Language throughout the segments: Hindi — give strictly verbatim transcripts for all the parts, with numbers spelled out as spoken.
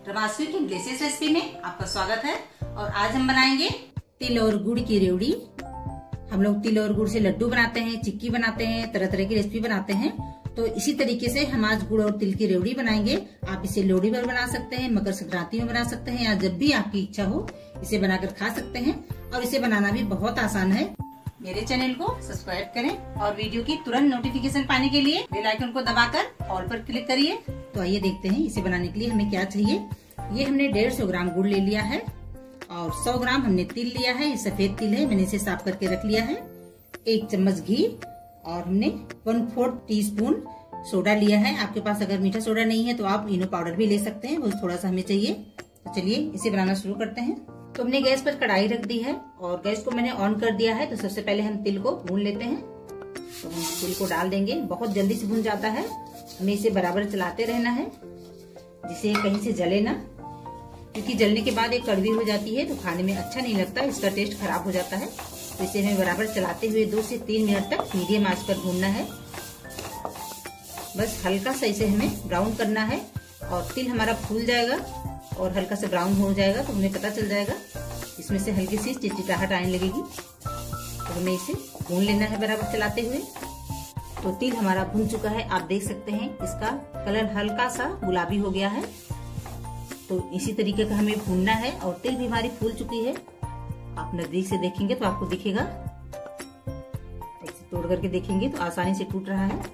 रमाश्री की डिलीशियस रेसिपी में आपका स्वागत है। और आज हम बनाएंगे तिल और गुड़ की रेवड़ी। हम लोग तिल और गुड़ से लड्डू बनाते हैं, चिक्की बनाते हैं, तरह तरह की रेसिपी बनाते हैं। तो इसी तरीके से हम आज गुड़ और तिल की रेवड़ी बनाएंगे। आप इसे लोहड़ी पर बना सकते हैं, मकर संक्रांति में बना सकते हैं, या जब भी आपकी इच्छा हो इसे बनाकर खा सकते हैं। और इसे बनाना भी बहुत आसान है। मेरे चैनल को सब्सक्राइब करें और वीडियो की तुरंत नोटिफिकेशन पाने के लिए बेल आइकन को दबाकर ऑल पर क्लिक करिए। तो आइए देखते हैं इसे बनाने के लिए हमें क्या चाहिए। ये हमने डेढ़ सौ ग्राम गुड़ ले लिया है और सौ ग्राम हमने तिल लिया है। ये सफेद तिल है, मैंने इसे साफ करके रख लिया है। एक चम्मच घी और हमने one fourth teaspoon soda लिया है। आपके पास अगर मीठा सोडा नहीं है तो आप इनो पाउडर भी ले सकते हैं, वो थोड़ा सा हमें चाहिए। तो चलिए इसे बनाना शुरू करते हैं। तो हमने गैस पर कढ़ाई रख दी है और गैस को मैंने ऑन कर दिया है। तो सबसे पहले हम तिल को भून लेते हैं। तो हम तिल को डाल देंगे, बहुत जल्दी से भून जाता है। हमें इसे बराबर चलाते रहना है जिसे कहीं से जले ना, क्योंकि जलने के बाद ये कड़वी हो जाती है तो खाने में अच्छा नहीं लगता, इसका टेस्ट खराब हो जाता है। तो इसे हमें बराबर चलाते हुए दो से तीन मिनट तक मीडियम आंच पर भूनना है। बस हल्का सा इसे हमें ब्राउन करना है और तिल हमारा फूल जाएगा और हल्का सा ब्राउन हो जाएगा तो हमें पता चल जाएगा इसमें से हल्की सी चिटचिटाहट आने लगेगी। तो हमें इसे भून लेना है बराबर चलाते हुए। तो तिल हमारा भून चुका है, आप देख सकते हैं इसका कलर हल्का सा गुलाबी हो गया है। तो इसी तरीके का हमें भूनना है और तिल भी हमारी फूल चुकी है। आप नजदीक से देखेंगे तो आपको दिखेगा, ऐसे तोड़ करके देखेंगे तो आसानी से टूट रहा है।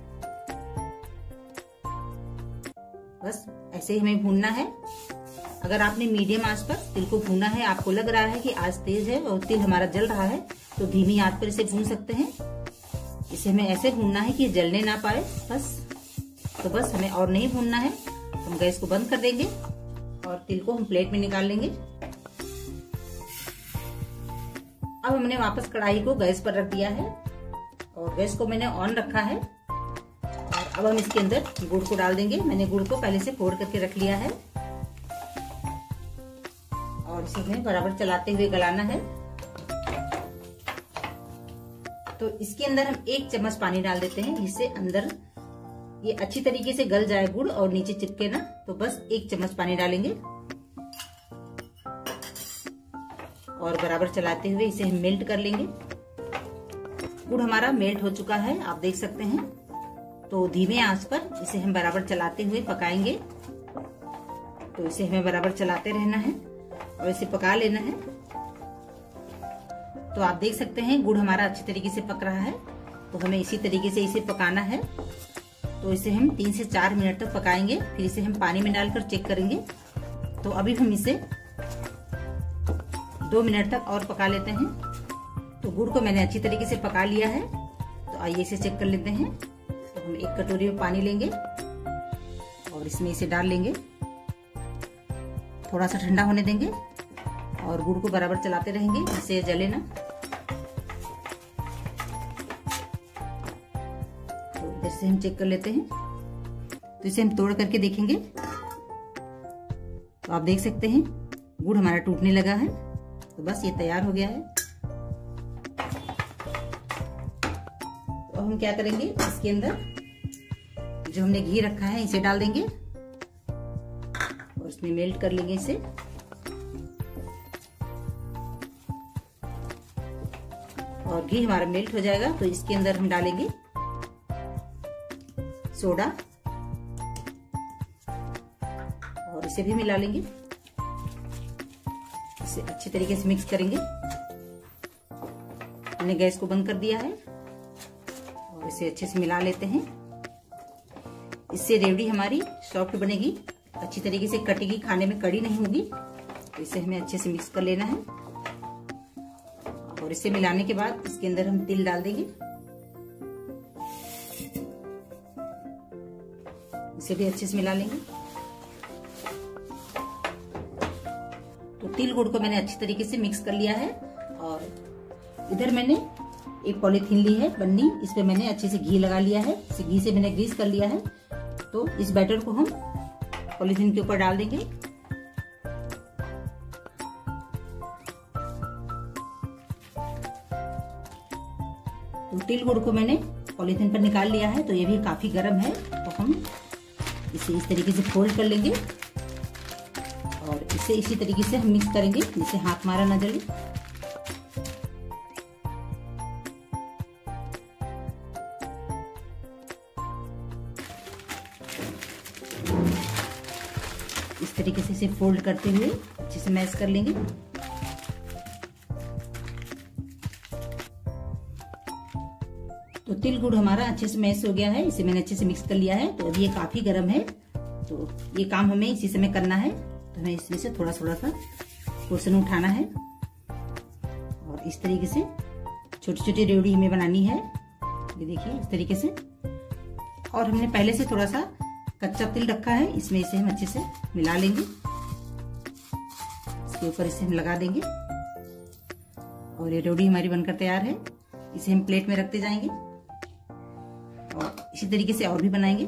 बस ऐसे ही हमें भूनना है। अगर आपने मीडियम आंच पर तिल को भूना है, आपको लग रहा है कि आंच तेज है और तिल हमारा जल रहा है, तो धीमी आंच पर इसे भून सकते हैं। इसे हमें ऐसे भूनना है कि जलने ना पाए बस। तो बस हमें और नहीं भूनना है। हम गैस को बंद कर देंगे और तिल को हम प्लेट में निकाल लेंगे। अब हमने वापस कढ़ाई को गैस पर रख दिया है और गैस को मैंने ऑन रखा है। और अब हम इसके अंदर गुड़ को डाल देंगे। मैंने गुड़ को पहले से फोड़ करके रख लिया है और इसे हमें बराबर चलाते हुए गलाना है। तो इसके अंदर हम एक चम्मच पानी डाल देते हैं जिससे अंदर ये अच्छी तरीके से गल जाए गुड़ और नीचे चिपके ना। तो बस एक चम्मच पानी डालेंगे और बराबर चलाते हुए इसे हम मेल्ट कर लेंगे। गुड़ हमारा मेल्ट हो चुका है, आप देख सकते हैं। तो धीमे आंच पर इसे हम बराबर चलाते हुए पकाएंगे। तो इसे हमें बराबर चलाते रहना है और इसे पका लेना है। तो आप देख सकते हैं गुड़ हमारा अच्छी तरीके से पक रहा है। तो हमें इसी तरीके से इसे पकाना है। तो इसे हम तीन से चार मिनट तक पकाएंगे, फिर इसे हम पानी में डालकर चेक करेंगे। तो अभी हम इसे दो मिनट तक और पका लेते हैं। तो गुड़ को मैंने अच्छी तरीके से पका लिया है। तो आइए इसे चेक कर लेते हैं। तो हम एक कटोरी में पानी लेंगे और इसमें इसे डाल लेंगे। थोड़ा सा ठंडा होने देंगे और गुड़ को बराबर चलाते रहेंगे जिससे जले ना। तो इधर से हम चेक कर लेते हैं। तो इसे हम तोड़ करके देखेंगे। तो आप देख सकते हैं गुड़ हमारा टूटने लगा है। तो बस ये तैयार हो गया है। तो हम क्या करेंगे, इसके अंदर जो हमने घी रखा है इसे डाल देंगे और इसमें मेल्ट कर लेंगे इसे। और घी हमारा मेल्ट हो जाएगा तो इसके अंदर हम डालेंगे सोडा और इसे भी मिला लेंगे। इसे अच्छी तरीके से मिक्स करेंगे। हमने गैस को बंद कर दिया है और इसे अच्छे से मिला लेते हैं। इससे रेवड़ी हमारी सॉफ्ट बनेगी, अच्छी तरीके से कटेगी, खाने में कड़ी नहीं होगी। तो इसे हमें अच्छे से मिक्स कर लेना है और इसे मिलाने के बाद इसके अंदर हम तिल डाल देंगे। इसे भी अच्छे से मिला लेंगे। तो तिल गुड़ को मैंने अच्छी तरीके से मिक्स कर लिया है और इधर मैंने एक पॉलीथीन ली है बन्नी, इस पे मैंने अच्छे से घी लगा लिया है। इस घी से मैंने ग्रीस कर लिया है। तो इस बैटर को हम पॉलीथीन के ऊपर डाल देंगे। तो तिल गुड़ को मैंने पॉलीथीन पर निकाल लिया है। तो ये भी काफी गर्म है। तो हम इसे इस तरीके से फोल्ड कर लेंगे इसे इसी तरीके से हम मिक्स करेंगे, जिससे हाथ मारा ना जले। इस तरीके से इसे फोल्ड करते हुए अच्छे से मैश कर लेंगे। तो तिल गुड़ हमारा अच्छे से मैश हो गया है, इसे मैंने अच्छे से मिक्स कर लिया है। तो अभी ये काफी गर्म है, तो ये काम हमें इसी समय करना है। तो हमें इसमें से थोड़ा थोड़ा सा पोर्शन उठाना है और इस तरीके से छोटी छोटी रेवड़ी हमें बनानी है। ये देखिए इस तरीके से। और हमने पहले से थोड़ा सा कच्चा तिल रखा है, इसमें इसे हम अच्छे से मिला लेंगे। इसके ऊपर इसे हम लगा देंगे और ये रेवड़ी हमारी बनकर तैयार है। इसे हम प्लेट में रखते जाएंगे और इसी तरीके से और भी बनाएंगे।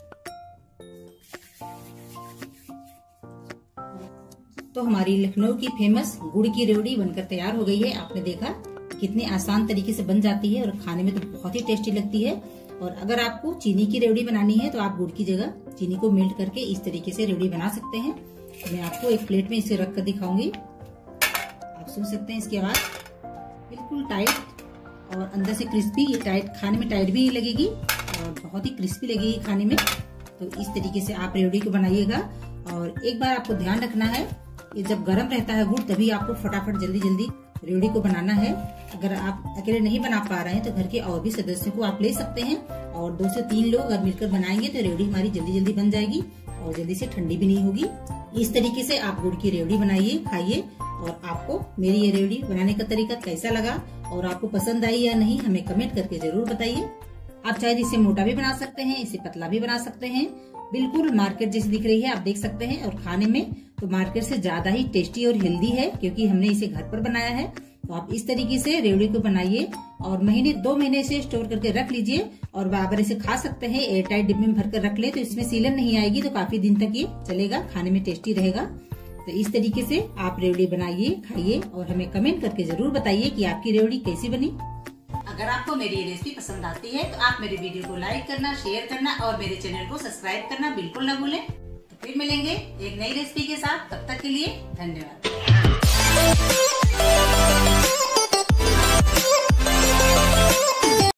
तो हमारी लखनऊ की फेमस गुड़ की रेवड़ी बनकर तैयार हो गई है। आपने देखा कितनी आसान तरीके से बन जाती है और खाने में तो बहुत ही टेस्टी लगती है। और अगर आपको चीनी की रेवड़ी बनानी है तो आप गुड़ की जगह चीनी को मेल्ट करके इस तरीके से रेवड़ी बना सकते हैं। तो मैं आपको एक प्लेट में इसे रख कर दिखाऊंगी। आप सुन सकते हैं इसकी आवाज, बिल्कुल टाइट और अंदर से क्रिस्पी। ये टाइट खाने में टाइट भी नहीं लगेगी और बहुत ही क्रिस्पी लगेगी खाने में। तो इस तरीके से आप रेवड़ी को बनाइएगा। और एक बार आपको ध्यान रखना है, ये जब गर्म रहता है गुड़ तभी आपको फटाफट जल्दी जल्दी रेवड़ी को बनाना है। अगर आप अकेले नहीं बना पा रहे हैं तो घर के और भी सदस्यों को आप ले सकते हैं और दो से तीन लोग अगर मिलकर बनाएंगे तो रेवड़ी हमारी जल्दी जल्दी बन जाएगी और जल्दी से ठंडी भी नहीं होगी। इस तरीके से आप गुड़ की रेवड़ी बनाइए, खाइए। और आपको मेरी ये रेवड़ी बनाने का तरीका कैसा लगा और आपको पसंद आई या नहीं, हमें कमेंट करके जरूर बताइए। आप चाहे इसे मोटा भी बना सकते हैं, इसे पतला भी बना सकते हैं, बिल्कुल मार्केट जैसी दिख रही है आप देख सकते हैं। और खाने में तो मार्केट से ज्यादा ही टेस्टी और हेल्दी है क्योंकि हमने इसे घर पर बनाया है। तो आप इस तरीके से रेवड़ी को बनाइए और महीने दो महीने से स्टोर करके रख लीजिए और अगर इसे खा सकते हैं एयर टाइट डिब्बे में भर कर रख ले तो इसमें सीलन नहीं आएगी, तो काफी दिन तक ये चलेगा, खाने में टेस्टी रहेगा। तो इस तरीके से आप रेवड़ी बनाइए, खाइए और हमें कमेंट करके जरूर बताइए कि आपकी रेवड़ी कैसी बनी। अगर आपको मेरी रेसिपी पसंद आती है तो आप मेरे वीडियो को लाइक करना, शेयर करना और मेरे चैनल को सब्सक्राइब करना बिल्कुल न भूलें। तो फिर मिलेंगे एक नई रेसिपी के साथ, तब तक के लिए धन्यवाद।